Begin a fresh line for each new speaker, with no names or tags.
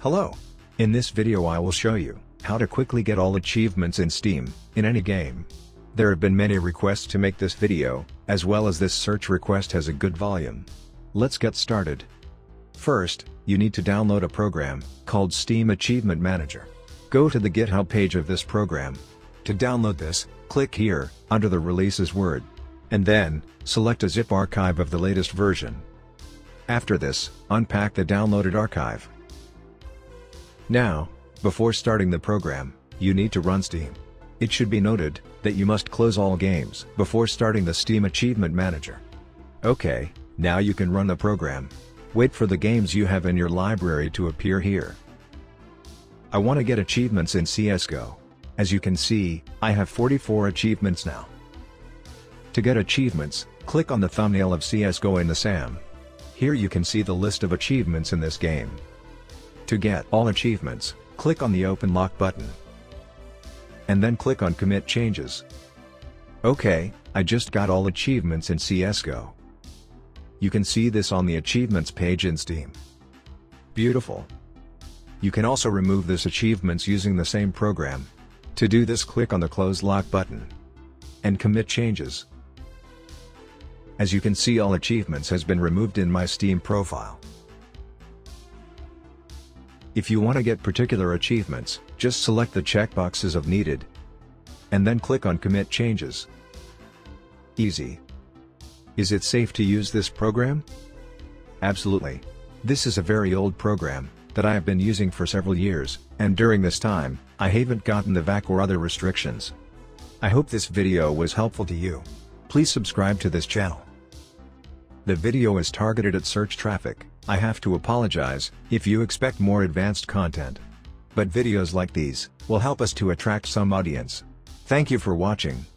Hello! In this video I will show you how to quickly get all achievements in Steam, in any game. There have been many requests to make this video, as well as this search request has a good volume. Let's get started. First, you need to download a program called Steam Achievement Manager. Go to the GitHub page of this program. To download this, click here, under the Releases word. And then, select a zip archive of the latest version. After this, unpack the downloaded archive. Now, before starting the program, you need to run Steam. It should be noted that you must close all games before starting the Steam Achievement Manager. Okay, now you can run the program. Wait for the games you have in your library to appear here. I want to get achievements in CSGO. As you can see, I have 44 achievements now. To get achievements, click on the thumbnail of CSGO in the SAM. Here you can see the list of achievements in this game. To get all achievements, click on the Open Lock button. And then click on Commit Changes. Okay, I just got all achievements in CSGO. You can see this on the Achievements page in Steam. Beautiful. You can also remove this achievements using the same program. To do this, click on the Close Lock button. And Commit Changes. As you can see, all achievements has been removed in my Steam profile. If you want to get particular achievements, just select the checkboxes of Needed. And then click on Commit Changes. Easy. Is it safe to use this program? Absolutely. This is a very old program that I have been using for several years, and during this time, I haven't gotten the VAC or other restrictions. I hope this video was helpful to you. Please subscribe to this channel. The video is targeted at search traffic. I have to apologize if you expect more advanced content. But videos like these will help us to attract some audience. Thank you for watching.